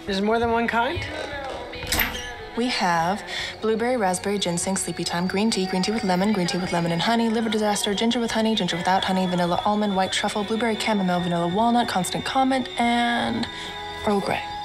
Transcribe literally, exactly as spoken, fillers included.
There's more than one kind? We have blueberry, raspberry, ginseng, sleepy time, green tea, green tea with lemon, green tea with lemon and honey, liver disaster, ginger with honey, ginger without honey, vanilla almond, white truffle, blueberry chamomile, vanilla walnut, constant comment, and Earl Grey.